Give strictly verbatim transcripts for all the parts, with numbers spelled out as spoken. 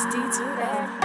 It's D two L.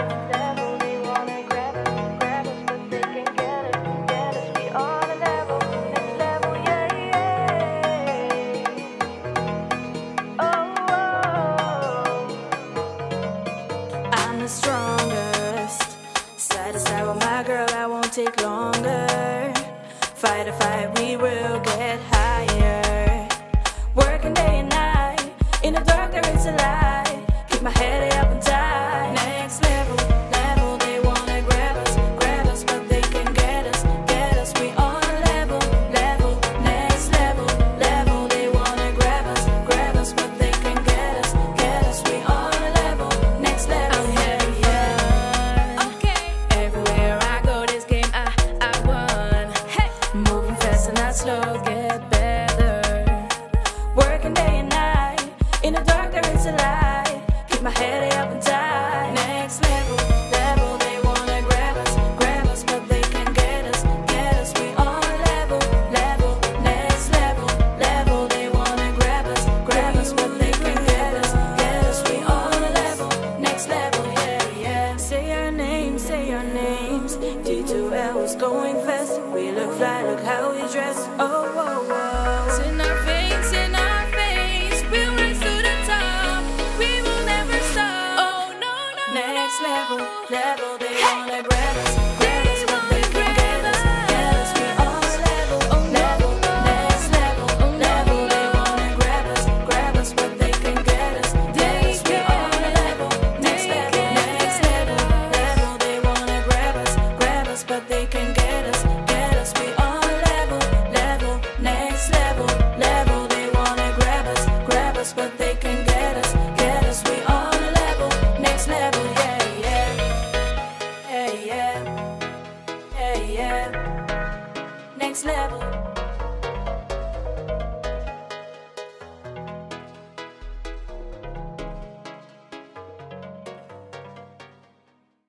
I'm the strongest. Side to side with my girl, I won't take longer. Fight a fight, we will get higher. Working day and night, in the dark there is a light. Keep my head up and tight. Next level, level, they wanna grab us, grab us, but they can get us, get us. We on a level, level, next level, level. They wanna grab us, grab us, but they can get us, get us. We on a level, next level. I'm having fun. Okay. Everywhere I go, this game I I won. Hey. Moving fast and not slow, get better. Working day and night, in the dark there is a light. Keep my head up and tight. Next level, level, they wanna grab us, grab us, but they can get us, get us. We on a level, level, next level, level. They wanna grab us, grab us, but they can get us, get us. We on a level, next level, yeah, yeah. Say our names, say our names. D two L is going fast. We look fly, look how we dress. Oh, whoa, whoa. It's in our veins, in our veins. We'll rise to the top. We will never stop. Oh, no, no, next level, level. They wanna grab us, grab us, but they can't.